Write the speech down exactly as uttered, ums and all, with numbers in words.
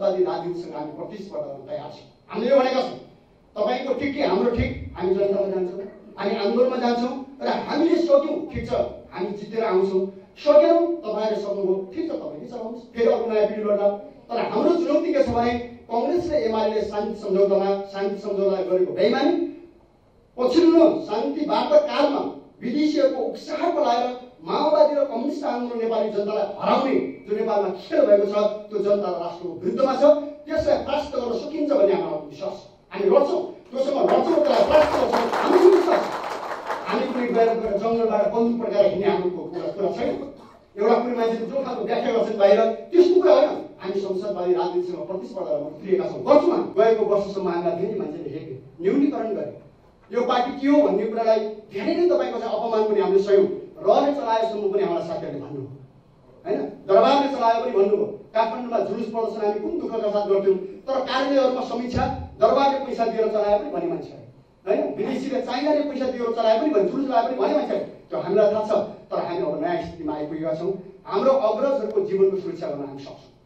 संसदवादी राजनीतिसँग हामी प्रतिस्पर्धा गर्न तयार छौँ। हामीले यो भनेका छौँ तपाईँको ठिक कि हाम्रो ठिक, हामी जनतामा जान्छौँ, हामी आन्दोलनमा जान्छौँ र हामीले सक्यौँ ठिक छ हामी जितेर आउँछौँ, सकेनौँ तपाईँहरूले सक्नुभयो ठिक छ तपाईँले चलाउनुहोस्, फेरि अर्को नयाँ पिँढी लड्ला। तर हाम्रो चुनौती के छ भने कांग्रेस र एमाले शान्ति सम्झौतामा शान्ति सम्झौता गरेको बेइमानी पछिल्लो शान्ति वार्ता कालमा विदेशीहरूको उत्साह पलाएर माओवादी र कम्युनिस्ट आन्दोलन नेपाली जनतालाई हराउने जो नेपालमा खेल भएको छ त्यो जनता र राष्ट्रको विरुद्धमा छ। त्यसलाई परास्त गर्न सकिन्छ भन्ने हाम्रो विश्वास छ। हामी लड्छौँ, त्योसँग लड्छौँ, त्यसलाई परास्त गर्छौँ, हाम्रो विश्वास छ। हामी कुनै गएर गएर जङ्गलबाट बन्दुक पड्काएर हिँड्ने हाम्रो कुरा कुरा छैन। एउटा कुनै मान्छेले जो खालको व्याख्या गर्छन् बाहिर त्यस्तो कुरा होइन। हामी संसदवादी राजनीतिसँग प्रतिस्पर्धा गर्न उत्रिएका छौँ, गर्छौँ। हामी गएको वर्षसम्म हामीलाई धेरै मान्छेले हेरे, न्यूनीकरण गरे, यो पार्टी के हो भन्ने कुरालाई धेरै नै तपाईँको चाहिँ अपमान पनि हामीले सह्यौँ। रहले चलाएसम्म पनि हाम्रा साथीहरूले भन्नु होइन, दरबारले चलायो पनि भन्नुभयो। काठमाडौँमा जुलुस प्रदर्शन हामी कुन दुःखका साथ गर्थ्यौँ, तर कार्यालयहरूमा समीक्षा दरबारले पैसा दिएर चलाए पनि भन्ने मान्छे होइन, विदेशीले चाइनाले पैसा दिएर चलाए पनि भने जुलुस लगाए पनि भन्ने मान्छे त्यो हामीलाई थाहा छ। तर हामी अब नयाँ स्थितिमा आइपुगेका छौँ। हाम्रो अग्रजहरूको जीवनको सुरक्षा गर्न हामी सक्छौँ।